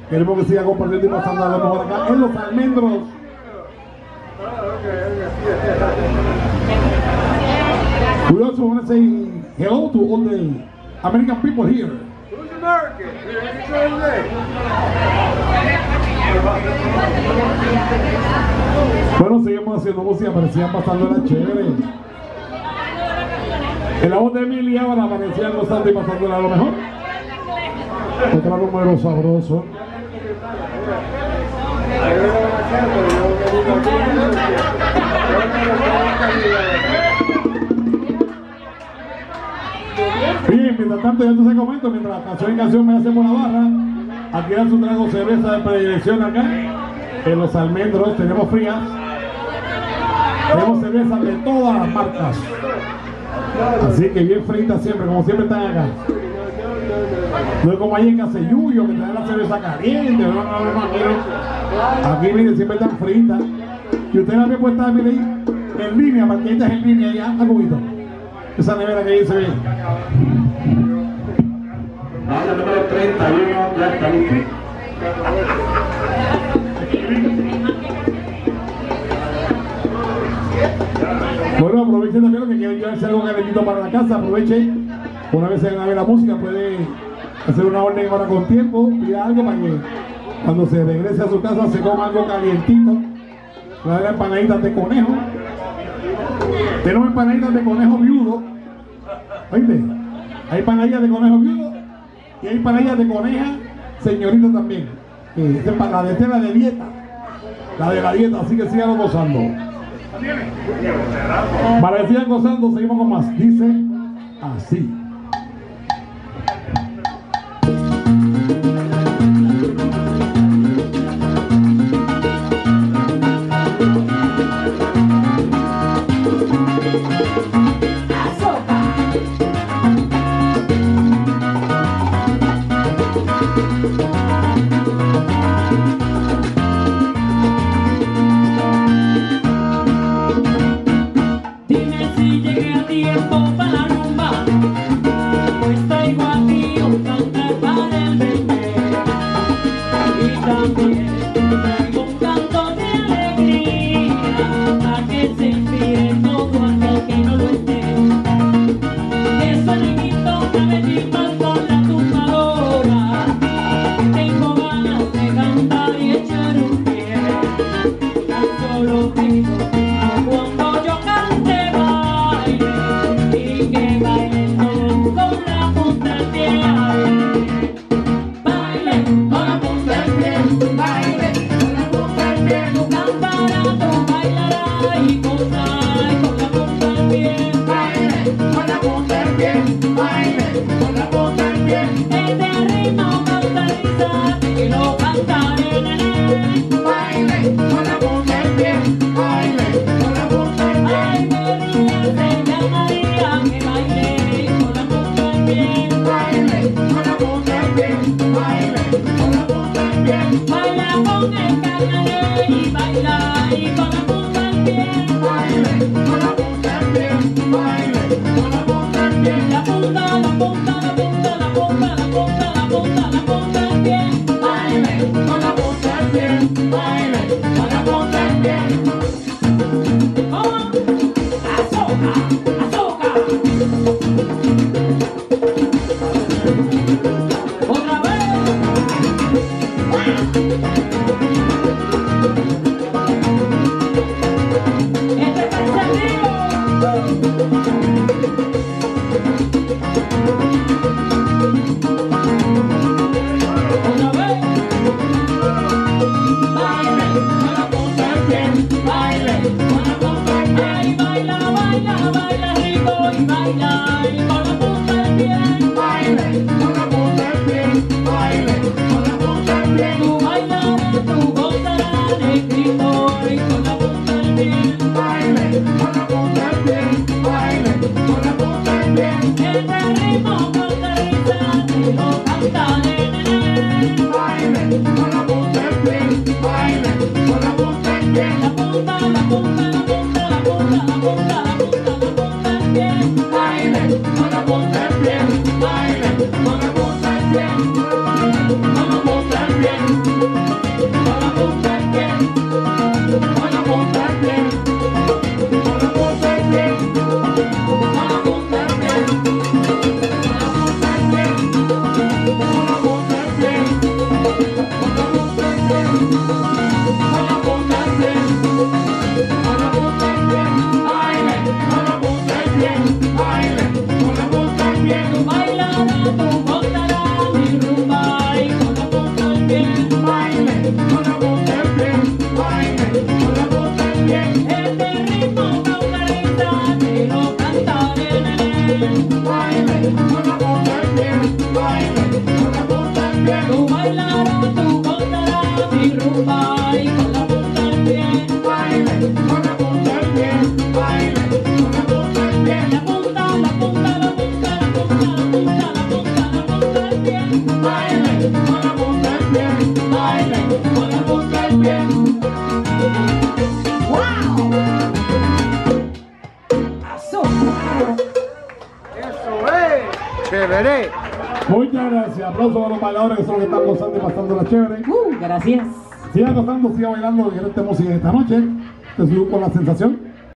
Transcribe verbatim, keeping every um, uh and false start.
Queremos que siga compartiendo y pasando a lo mejor acá en Los Almendros. We also want to say hello to all the American people here. Who's American? Bueno, seguimos haciendo música, parecían pasándola chévere. En la voz de Emilia ahora parecían gozando y pasándola a lo mejor. Otro número sabroso. Bien, mientras tanto ya tú se comento, mientras canción y canción me hacen por la barra, aquí dan su trago cerveza de predilección acá, en Los Almendros, tenemos frías, tenemos cervezas de todas las marcas, así que bien fritas siempre, como siempre están acá. No es como ahí en Caseyuyo, que traen la cerveza caliente, no, no, no, no. Aquí miren, siempre están fritas, y usted también puede estar, miren, en línea, marquetas en línea, ya, un poquito. Esa nevera que ahí se ve. Ahora el número treinta y uno ya está listo. Bueno, aprovechen también lo que quieren llevarse algo calentito para la casa. Aprovechen, una vez se van a ver la música, puede hacer una orden ahora con tiempo, pida algo para que cuando se regrese a su casa se coma algo calientito. Va a haber empanaditas de conejo. Tenemos empanaditas de conejo viudo. ¿Oíste? Hay empanadillas de conejo viudo y hay empanadillas de coneja señorita también. Eh, esa es la de esta es la de dieta. La de la dieta, así que sigan gozando. Para que sigan gozando, seguimos con más. Dice así. Baile, con la punta del pie, con la punta del pie. Chévere. Muchas gracias. Aplausos a los bailadores que son los que están gozando y pasando la chévere. Uh, gracias. Siga gozando, siga bailando diferentes músicas esta noche. Te subo con la sensación.